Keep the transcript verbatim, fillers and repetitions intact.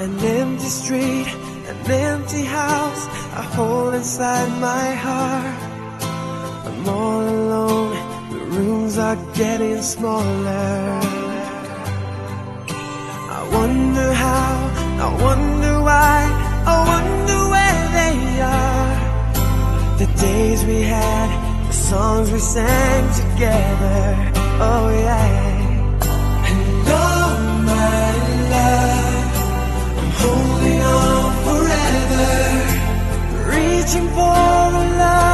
An empty street, an empty house I hold inside my heart. I'm all alone, the rooms are getting smaller. I wonder how, I wonder why, I wonder where they are. The days we had, the songs we sang together, oh yeah. And all my love, holding on forever, reaching for a love